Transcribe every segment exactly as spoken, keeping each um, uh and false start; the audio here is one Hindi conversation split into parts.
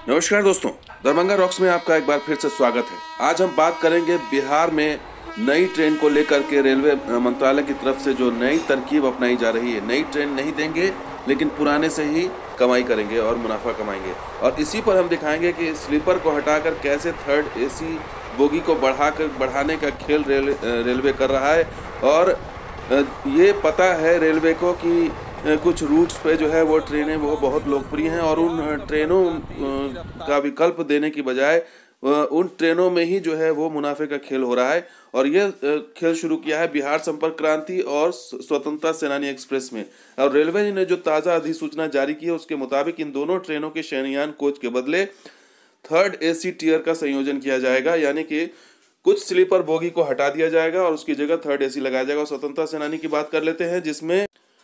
नमस्कार दोस्तों, दरभंगा रॉक्स में आपका एक बार फिर से स्वागत है। आज हम बात करेंगे बिहार में नई ट्रेन को लेकर के रेलवे मंत्रालय की तरफ से जो नई तरकीब अपनाई जा रही है। नई ट्रेन नहीं देंगे लेकिन पुराने से ही कमाई करेंगे और मुनाफा कमाएंगे, और इसी पर हम दिखाएंगे कि स्लीपर को हटाकर कैसे थर्ड एसी बोगी को बढ़ाकर बढ़ाने का खेल रेल रेलवे कर रहा है। और ये पता है रेलवे को कि कुछ रूट्स पे जो है वो ट्रेनें वो बहुत लोकप्रिय हैं, और उन ट्रेनों का विकल्प देने की बजाय उन ट्रेनों में ही जो है वो मुनाफे का खेल हो रहा है। और ये खेल शुरू किया है बिहार संपर्क क्रांति और स्वतंत्रता सेनानी एक्सप्रेस में। और रेलवे ने जो ताज़ा अधिसूचना जारी की है उसके मुताबिक इन दोनों ट्रेनों के शयनयान कोच के बदले थर्ड एसी टियर का संयोजन किया जाएगा, यानी कि कुछ स्लीपर बोगी को हटा दिया जाएगा और उसकी जगह थर्ड एसी लगाया जाएगा। स्वतंत्रता सेनानी की बात कर लेते हैं, जिसमें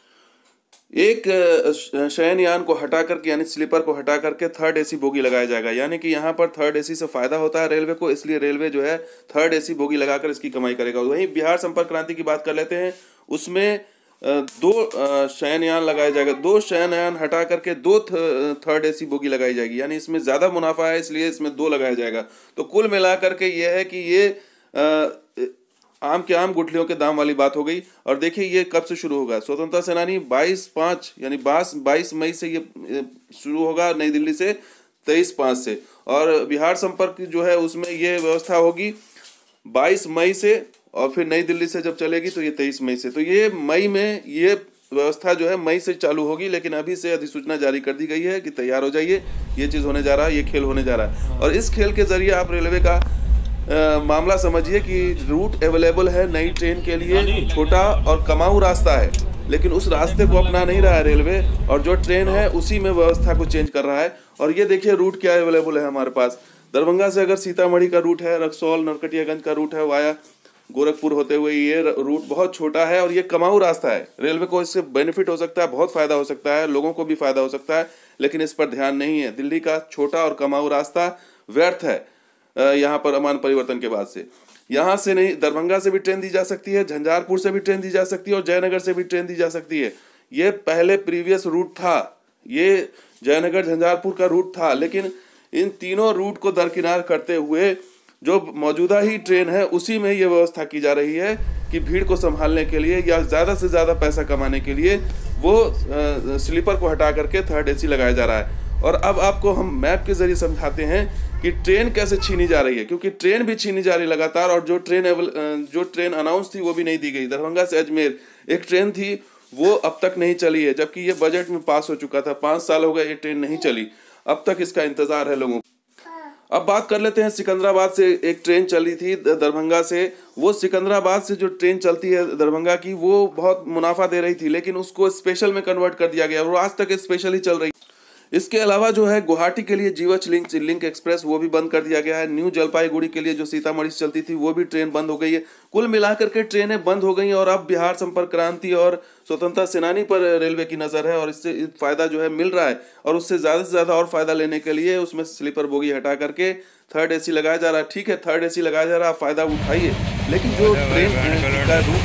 एक शयनयान को हटा करके यानी स्लीपर को हटा करके थर्ड एसी बोगी लगाया जाएगा, यानी कि यहाँ पर थर्ड एसी से फायदा होता है रेलवे को, इसलिए रेलवे जो है थर्ड एसी बोगी लगाकर इसकी कमाई करेगा। वहीं बिहार संपर्क क्रांति की बात कर लेते हैं, उसमें दो शयनयान लगाया जाएगा, दो शयनयान हटा करके दो थर्ड एसी बोगी लगाई जाएगी, यानी इसमें ज़्यादा मुनाफा है इसलिए इसमें दो लगाया जाएगा। तो कुल मिला करके ये है कि ये आ, आम के आम गुठलियों के दाम वाली बात हो गई। और देखिए ये कब से शुरू होगा। स्वतंत्रता सेनानी बाईस पाँच यानी बाईस मई से ये शुरू होगा नई दिल्ली से, तेईस पाँच से। और बिहार संपर्क जो है उसमें ये व्यवस्था होगी बाईस मई से, और फिर नई दिल्ली से जब चलेगी तो ये तेईस मई से। तो ये मई में ये व्यवस्था जो है मई से चालू होगी, लेकिन अभी से अधिसूचना जारी कर दी गई है कि तैयार हो जाइए, ये चीज़ होने जा रहा है, ये खेल होने जा रहा है। और इस खेल के जरिए आप रेलवे का आ, मामला समझिए कि रूट अवेलेबल है नई ट्रेन के लिए, छोटा और कमाऊ रास्ता है, लेकिन उस रास्ते को अपना नहीं रहा है रेलवे, और जो ट्रेन है उसी में व्यवस्था को चेंज कर रहा है। और ये देखिए रूट क्या अवेलेबल है हमारे पास। दरभंगा से अगर सीतामढ़ी का रूट है, रक्सौल नरकटियागंज का रूट है, वाया गोरखपुर होते हुए, ये रूट बहुत छोटा है और ये कमाऊ रास्ता है। रेलवे को इससे बेनिफिट हो सकता है, बहुत फ़ायदा हो सकता है, लोगों को भी फ़ायदा हो सकता है, लेकिन इस पर ध्यान नहीं है। दिल्ली का छोटा और कमाऊ रास्ता व्यर्थ है यहाँ पर अमान परिवर्तन के बाद से। यहाँ से नहीं, दरभंगा से भी ट्रेन दी जा सकती है, झंझारपुर से भी ट्रेन दी जा सकती है, और जयनगर से भी ट्रेन दी जा सकती है। ये पहले प्रीवियस रूट था, ये जयनगर झंझारपुर का रूट था, लेकिन इन तीनों रूट को दरकिनार करते हुए जो मौजूदा ही ट्रेन है उसी में ये व्यवस्था की जा रही है कि भीड़ को संभालने के लिए या ज़्यादा से ज़्यादा पैसा कमाने के लिए वो स्लीपर को हटा करके थर्ड एसी लगाया जा रहा है। और अब आपको हम मैप के ज़रिए समझाते हैं कि ट्रेन कैसे छीनी जा रही है, क्योंकि ट्रेन भी छीनी जा रही लगातार, और जो ट्रेन जो ट्रेन अनाउंस थी वो भी नहीं दी गई। दरभंगा से अजमेर एक ट्रेन थी, वो अब तक नहीं चली है, जबकि ये बजट में पास हो चुका था। पाँच साल हो गए ये ट्रेन नहीं चली, अब तक इसका इंतज़ार है लोगों को। अब बात कर लेते हैं सिकंदराबाद से एक ट्रेन चली थी दरभंगा से। वो सिकंदराबाद से जो ट्रेन चलती है दरभंगा की, वो बहुत मुनाफा दे रही थी, लेकिन उसको स्पेशल में कन्वर्ट कर दिया गया, वो आज तक स्पेशल ही चल रही। इसके अलावा जो है गुवाहाटी के लिए जीवछ लिंक लिंक एक्सप्रेस वो भी बंद कर दिया गया है। न्यू जलपाईगुड़ी के लिए जो सीतामढ़ी से चलती थी वो भी ट्रेन बंद हो गई है। कुल मिलाकर के ट्रेनें बंद हो गई, और अब बिहार संपर्क क्रांति और स्वतंत्रता सेनानी पर रेलवे की नज़र है, और इससे फ़ायदा जो है मिल रहा है। और उससे ज़्यादा से ज़्यादा और फ़ायदा लेने के लिए उसमें स्लीपर बोगी हटा करके थर्ड एसी लगाया जा रहा है। ठीक है, थर्ड एसी लगाया जा रहा है, फ़ायदा उठाइए, लेकिन जो ट्रेन का रूट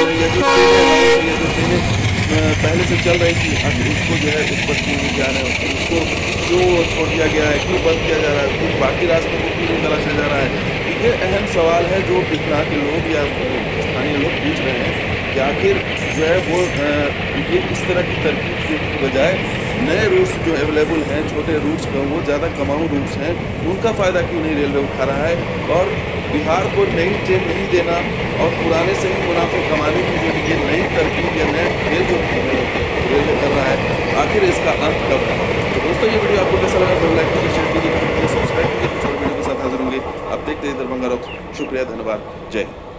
जो ट्रेनें पहले से चल रही थी आखिर उसको जो है उस पर क्यों नहीं जा रहा है, उसको क्यों छोड़ दिया गया है, क्यों बंद किया जा रहा है, फिर बाकी रास्तों को क्यों नहीं तलाशा जा रहा है। ये अहम सवाल है जो बिहार के लोग या स्थानीय लोग पूछ रहे हैं कि आखिर जो है वो ये इस तरह की तरकीब के बजाय नए रूट्स जो अवेलेबल हैं, छोटे रूट्स का, वो ज़्यादा कमाऊ रूट्स हैं, उनका फ़ायदा क्यों नहीं रेलवे उठा रहा है। और बिहार को नई ट्रेन नहीं देना और पुराने से ही मुनाफे कमाने की जो ये नई तरकीब या नया खेल जो रेलवे कर रहा है, आखिर इसका अंत कब है। तो दोस्तों ये वीडियो आपको कैसा लगा, तो लाइक कीजिए, शेयर कीजिए, सब्सक्राइब कीजिए। कुछ और वीडियो के साथ हाजिर होंगे। आप देखते हैं दरभंगा रॉक्स। शुक्रिया, धन्यवाद, जय हिंद।